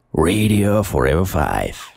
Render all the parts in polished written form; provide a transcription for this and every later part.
Radio Forever 5.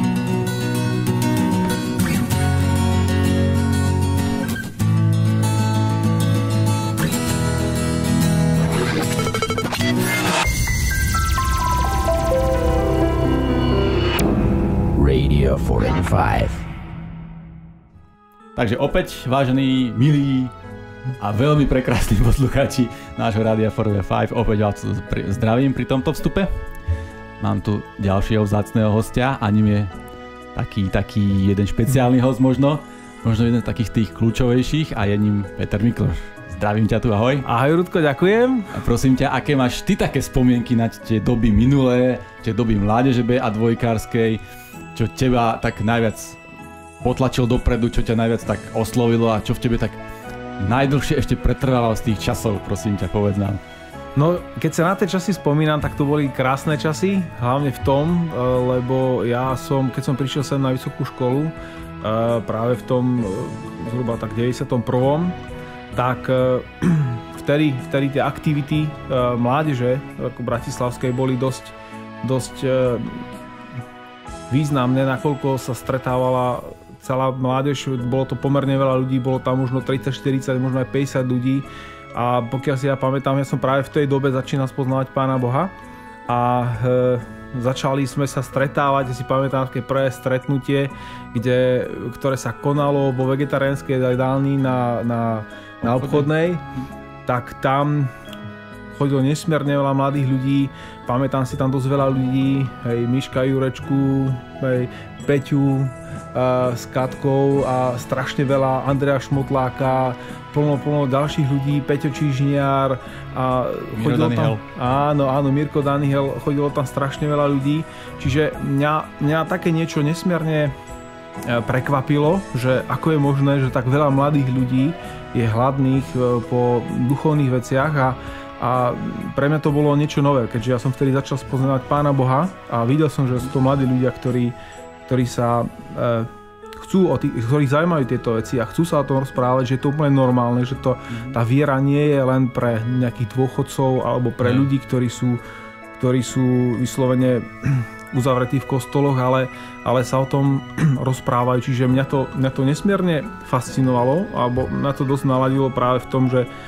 Radio Forever 5. Takže opäť, vážení, milí a veľmi prekrásni poslucháči nášho Rádia Forever 5, opäť vás zdravím pri tomto vstupe. Mám tu ďalšieho vzácneho hostia a ním je taký jeden špeciálny host možno jeden z takých tých kľúčovejších a je ním Peter Mikloš. Zdravím ťa tu, ahoj. Ahoj Rudko, ďakujem. A prosím ťa, aké máš ty také spomienky na tie doby minulé, tie doby mládeže B a dvojkárskej, čo teba tak najviac potlačil dopredu, čo ťa najviac tak oslovilo a čo v tebe tak najdlhšie ešte pretrvalo z tých časov, prosím ťa, povedz nám. No, keď sa na tie časy spomínam, tak to boli krásne časy, hlavne v tom, lebo keď som prišiel sem na vysokú školu, práve v tom zhruba tak 91. tak vtedy tie aktivity mládeže ako bratislavskej boli dosť významné, nakoľko sa stretávala celá mládež, bolo to pomerne veľa ľudí, bolo tam možno 30, 40, možno aj 50 ľudí a pokiaľ si ja pamätám, ja som práve v tej dobe začínal spoznávať Pána Boha a začali sme sa stretávať, ja si pamätám také prvé stretnutie, ktoré sa konalo vo vegetariánskej jedálni na obchodnej, tak tam chodilo nesmierne veľa mladých ľudí, pamätám si tam dosť veľa ľudí, hej, Miška Jurečku, hej, Peťu s Katkou a strašne veľa Andreja Šmotláka, plno ďalších ľudí, Peťo Čižniar a chodilo tam, áno, Mirko Daniel, chodilo tam strašne veľa ľudí, čiže mňa také niečo nesmierne prekvapilo, že ako je možné, že tak veľa mladých ľudí je hladných po duchovných veciach a pre mňa to bolo niečo nové, keďže ja som vtedy začal spoznávať Pána Boha a videl som, že sú to mladí ľudia, ktorí sa ktorých zaujímajú tieto veci a chcú sa o tom rozprávať, že je to úplne normálne, že tá viera nie je len pre nejakých dôchodcov alebo pre ľudí, ktorí sú vyslovene uzavretí v kostoloch, ale sa o tom rozprávajú. Čiže mňa to nesmierne fascinovalo, alebo mňa to dosť naladilo práve v tom, že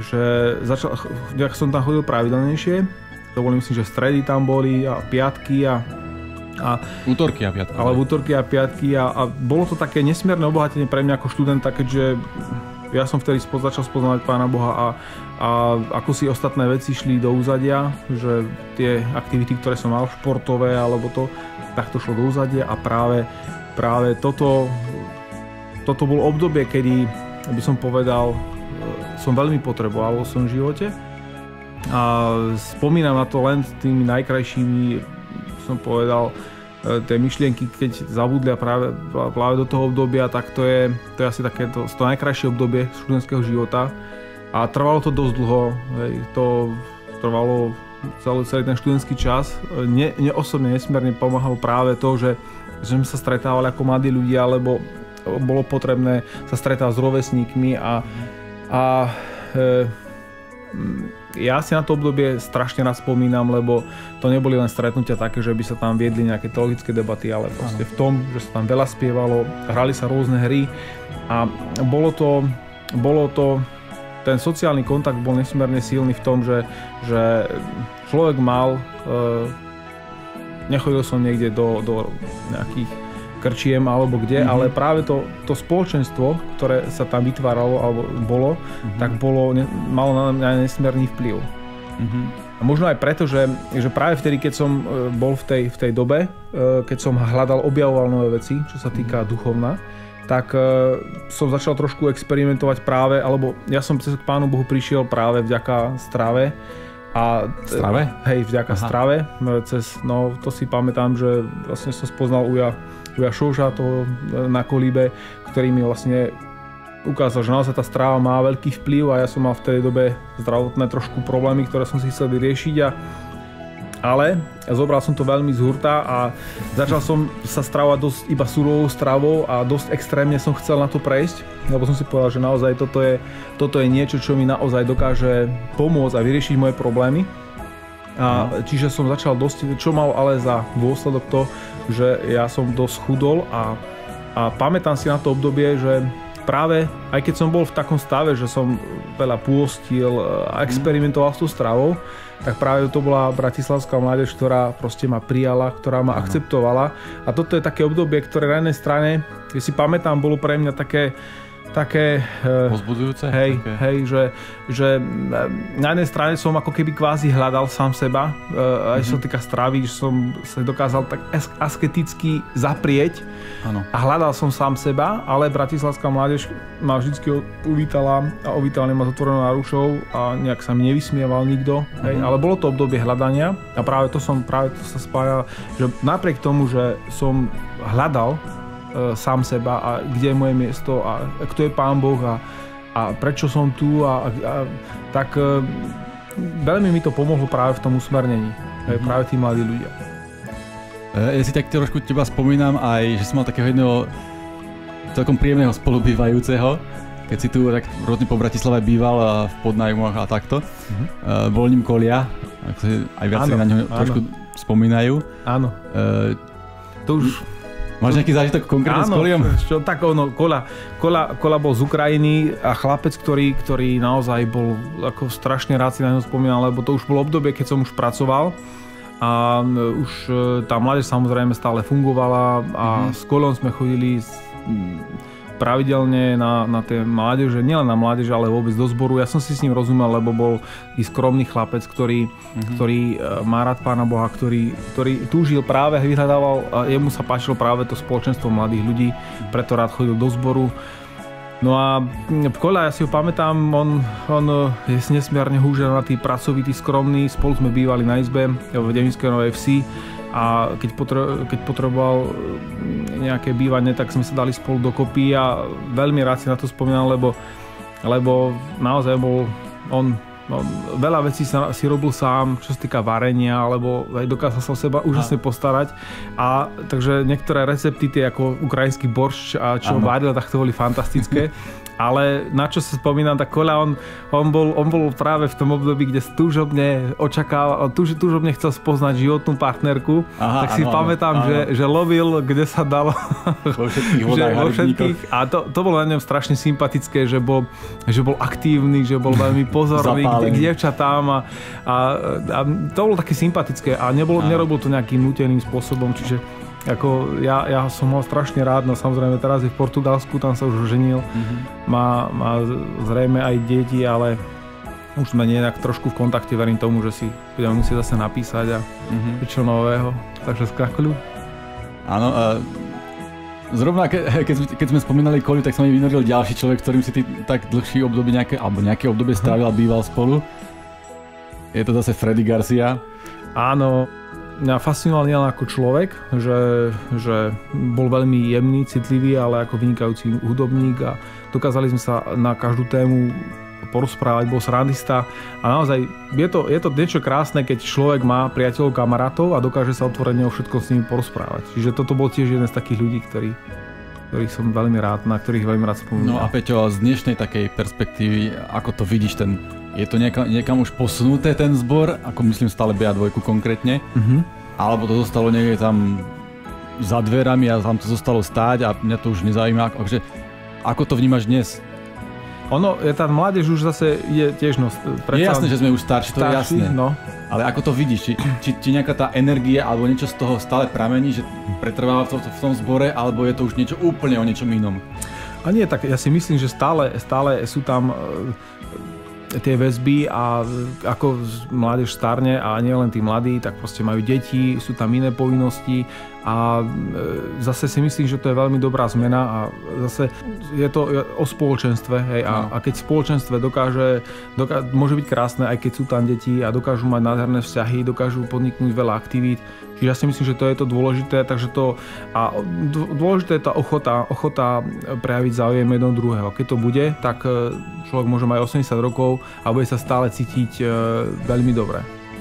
ja som tam chodil pravidelnejšie, to boli myslím, že stredy tam boli a piatky a útorky a piatky. Ale útorky a piatky a bolo to také nesmierne obohatenie pre mňa ako študenta, keďže ja som vtedy začal spoznávať Pána Boha a ako si ostatné veci šli do úzadia, že tie aktivity, ktoré som mal, športové alebo tak to šlo do úzadia a práve toto bolo obdobie, kedy by som povedal, som veľmi potreboval vo svojom živote a spomínam na to len s tými najkrajšími, som povedal, tie myšlienky, keď zabudli práve do toho obdobia, tak to je asi takéto to najkrajšie obdobie študentského života a trvalo to dosť dlho, to trvalo celý ten študentský čas. Mne osobne nesmierne pomáhalo práve to, že sme sa stretávali ako mladí ľudia, lebo bolo potrebné sa stretávať s rovesníkmi a ja si na to obdobie strašne rád spomínam, lebo to neboli len stretnutia také, že by sa tam viedli nejaké teologické debaty, ale proste v tom, že sa tam veľa spievalo, hrali sa rôzne hry a bolo to ten sociálny kontakt bol nesmierne silný v tom, že človek mal, nechodil som niekde do nejakých krčiem alebo kde, ale práve to spoločenstvo, ktoré sa tam vytváralo alebo tak malo na mňa nesmierny vplyv. A možno aj preto, že práve vtedy, keď som bol v tej dobe, keď som objavoval nové veci, čo sa týka duchovna, tak som začal trošku experimentovať práve, alebo ja som k Pánu Bohu prišiel práve vďaka strave. Strave? Hej, vďaka strave. To si pamätám, že vlastne som spoznal Uja Šoža toho na Kolíbe, ktorý mi vlastne ukázal, že naozaj tá strava má veľký vplyv a ja som mal v tej dobe zdravotné trošku problémy, ktoré som si chcel vyriešiť ale zobral som to veľmi z hurta a začal som sa stravovať dosť iba surovou stravou a dosť extrémne som chcel na to prejsť, lebo som si povedal, že naozaj toto je niečo, čo mi naozaj dokáže pomôcť a vyriešiť moje problémy. A čiže som začal dosť, čo mal ale za dôsledok to, že ja som dosť chudol a pamätám si na to obdobie, že práve aj keď som bol v takom stave, že som veľa pôstil a experimentoval s tou stravou, tak práve to bola bratislavská mládež, ktorá proste ma prijala, ktorá ma akceptovala. A toto je také obdobie, ktoré na jednej strane, keď si pamätám, bolo pre mňa také pozbudzujúce? Hej, že na jednej strane som ako keby kvázi hľadal sám seba, aj čo týka stravy, že som sa dokázal tak asketicky zaprieť a hľadal som sám seba, ale bratislavská mládež ma vždy uvítala a uvítala ma s otvorenou náručou a nejak sa mi nevysmieval nikto, hej, ale bolo to obdobie hľadania a práve to sa spája, že napriek tomu, že som hľadal sám seba a kde je moje miesto a kto je Pán Boh a prečo som tu tak veľmi mi to pomohlo práve v tom usmernení, práve tí mladí ľudia. Ja si tak trošku teba spomínam aj, že som mal takého jedného celkom príjemného spolubývajúceho, keď si tu tak rôzne po Bratislave býval v podnájmoch a takto. Bol ním Kolia, aj viacej na ňo trošku spomínajú. Áno. To už... Máš nejaký zážitok konkrétne s Koliom? Tak Kola bol z Ukrajiny a chlapec, ktorý naozaj bol ako strašne rád si na ňo spomínal, lebo to už bolo obdobie, keď som už pracoval a už tá mládež samozrejme stále fungovala a s Kolom sme chodili pravidelne na tie mládeže, nielen na mládeže, ale vôbec do zboru. Ja som si s ním rozumel, lebo bol i skromný chlapec, ktorý má rád Pána Boha, ktorý túžil práve, vyhľadával a jemu sa páčilo práve to spoločenstvo mladých ľudí, preto rád chodil do zboru. No a Koľa, ja si ho pamätám, on je nesmierne húženatý, pracovitý, skromný, spolu sme bývali na izbe v Devinskej Novej Vsi. A keď potreboval nejaké bývanie, tak sme sa dali spolu dokopy a veľmi rád si na to spomínal, lebo naozaj bol on veľa vecí si robil sám, čo sa týka varenia, alebo aj dokázal sa o seba úžasne postarať. A takže niektoré recepty, tie ako ukrajinský boršč a čo varil, tak to boli fantastické. Ale na čo sa spomínam, tak Koľa, on bol práve v tom období, kde túžobne očakával, túžobne chcel spoznať životnú partnerku. Tak si pamätám, že lovil, kde sa dalo. Vo všetkých vodách, a to bolo na ňom strašne sympatické, že bol aktívny, že bol veľmi pozorný k dievčatám a to bolo také sympatické a nerobil to nejakým núteným spôsobom, čiže ako ja som ho strašne rád, no samozrejme teraz je v Portugalsku, tam sa už ženil, má zrejme aj deti, ale už sme nejak trošku v kontakte, verím tomu, že si budeme musieť zase napísať a čo nového, takže skakľu. Áno, zrovna keď sme spomínali Koliu, tak sa mi vynoril ďalší človek, ktorým si ty tak dlhší obdobie nejaké obdobie strávil a býval spolu. Je to zase Freddy Garcia. Áno. Mňa fascinoval nielen ako človek, že bol veľmi jemný, citlivý, ale ako vynikajúci hudobník a dokázali sme sa na každú tému porozprávať, bol srandista a naozaj je to niečo krásne, keď človek má priateľov, kamarátov a dokáže sa otvorene o všetko s nimi porozprávať. Čiže toto bol tiež jeden z takých ľudí, ktorých som veľmi rád, na ktorých veľmi rád spomínam. No a Peťo, z dnešnej takej perspektívy, ako to vidíš, je to niekam už posunuté ten zbor, ako myslím stále BA2 konkrétne, alebo to zostalo niekde tam za dverami a tam to zostalo stáť a mňa to už nezaujíma. Ako to vnímaš dnes? Tá mládež už zase je tiež je jasné, že sme už starší, to je jasné. No. Ale ako to vidíš? Či nejaká tá energia alebo niečo z toho stále pramení, že pretrváva v tom zbore, alebo je to už niečo úplne o niečom inom? A nie, tak ja si myslím, že stále sú tam tie väzby a ako mládež starne a nie len tí mladí, tak proste majú deti, sú tam iné povinnosti a zase si myslím, že to je veľmi dobrá zmena a zase je to o spoločenstve, hej, a keď spoločenstve môže byť krásne, aj keď sú tam deti a dokážu mať nádherné vzťahy, dokážu podniknúť veľa aktivít. Čiže ja si myslím, že to je to dôležité, dôležité je tá ochota prejaviť záujem jedno druhého. Keď to bude, tak človek môže mať 80 rokov a bude sa stále cítiť veľmi dobre.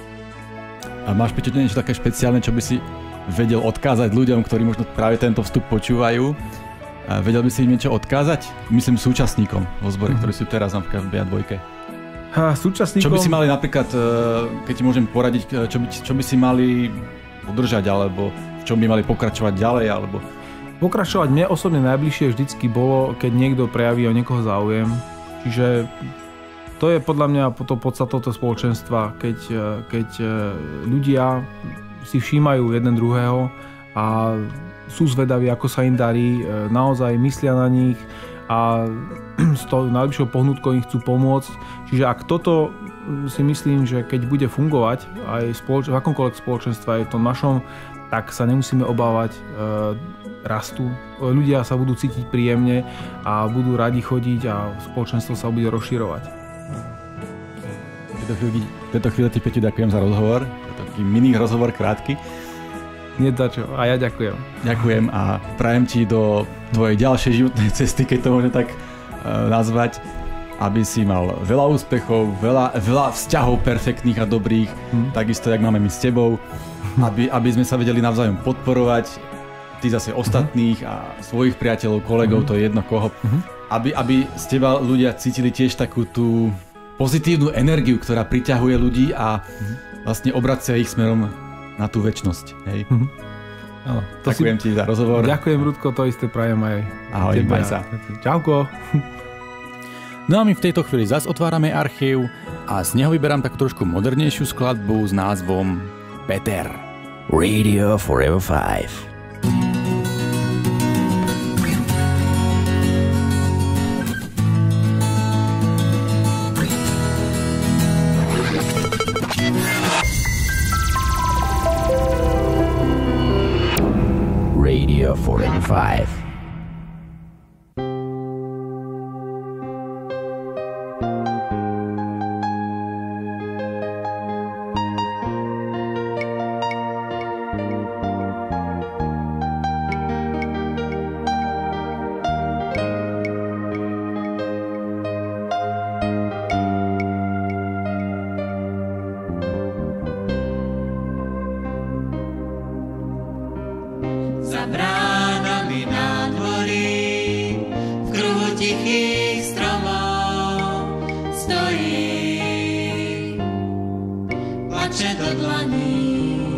A máš, Peťo, niečo také špeciálne, čo by si vedel odkázať ľuďom, ktorí možno práve tento vstup počúvajú? Vedel by si im niečo odkázať? Myslím súčasníkom vo zbore, ktorí sú teraz napríklad v BA2. Súčasníkom... Čo by si mali napríklad, keď ti môžem poradiť, čo by si mali udržať, alebo v čom by mali pokračovať ďalej, alebo... Pokračovať mne osobne najbližšie vždycky bolo, keď niekto prejaví o niekoho záujem. Čiže to je podľa mňa to podstatou toho spoločenstva, keď ľudia si všímajú jeden druhého a sú zvedaví, ako sa im darí, naozaj myslia na nich a s tou najlepšou pohnutkou im chcú pomôcť. Čiže ak toto si myslím, že keď bude fungovať aj v akomkoľvek spoločenstve, aj v tom našom, tak sa nemusíme obávať rastu. Ľudia sa budú cítiť príjemne a budú radi chodiť a spoločenstvo sa bude rozširovať. V tejto chvíli ti, Peťo, ďakujem za rozhovor. Taký mini rozhovor krátky. Nie za čo. A ja ďakujem. Ďakujem a prajem ti do tvojej ďalšej životnej cesty, keď to môžem tak nazvať, aby si mal veľa úspechov, veľa vzťahov perfektných a dobrých, takisto, jak máme my s tebou, aby sme sa vedeli navzájom podporovať, ty zase ostatných a svojich priateľov, kolegov, to je jedno koho, aby z teba ľudia cítili tiež takú tú pozitívnu energiu, ktorá priťahuje ľudí a vlastne obracia ich smerom na tú večnosť. Hej. Áno, ďakujem ti za rozhovor. Ďakujem, Rudko, to isté prajem aj ahoj, tebe. Maj sa. Čauko. No a my v tejto chvíli zase otvárame archív a z neho vyberám takú trošku modernejšiu skladbu s názvom Peter. Radio Forever 5. Radio Forever 5. Za bránami nádvorí v kruhu tichých stromov stojí, plače do dlaní,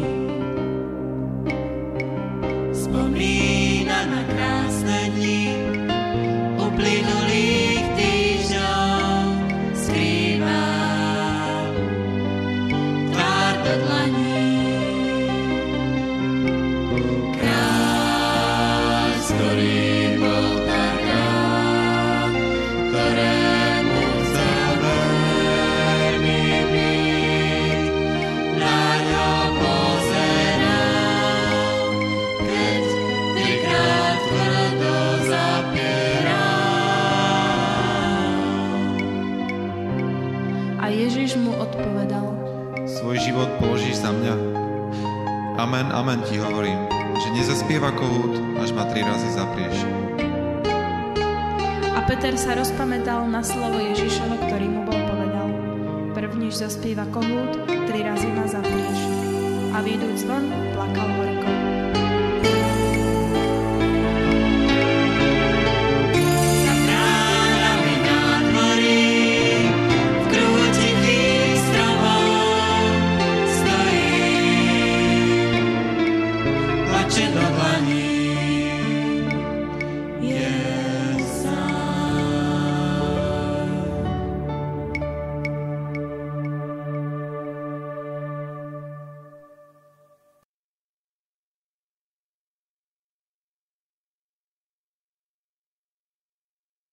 spomína na krásne dni uplynulých týždňov, skrýva tvár do dlaní. Ktorý bol tak rád, ktorému chcel veľmi byť, na ňo pozeral, keď trikrát tvrdo zapieral. A Ježiš mu odpovedal: Svoj život položíš za mňa? Amen, amen ti hovorím, že nezaspieva kohút, až ma 3 razy zaprieš. A Peter sa rozpamätal na slovo Ježišovo, ktorý mu bol povedal: Prvnež zaspieva kohút, 3 razy ma zaprieš. A vyjdúc von, plakal